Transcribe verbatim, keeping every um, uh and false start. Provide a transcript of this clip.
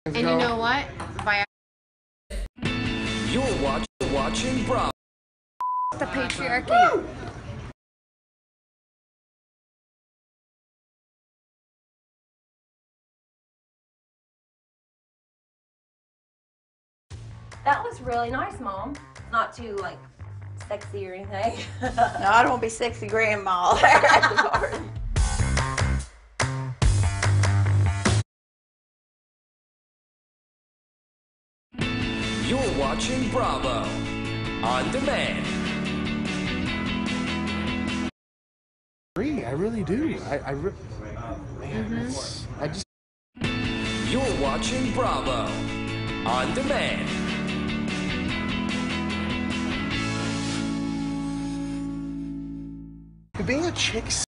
And you know what? Vi You're watch watching Bravo. the patriarchy. That was really nice, Mom. Not too, like, sexy or anything. No, I don't want to be sexy grandma. You're watching Bravo on demand. I really do. I, I re man, Mm-hmm. I just. You're watching Bravo on demand. Being a chick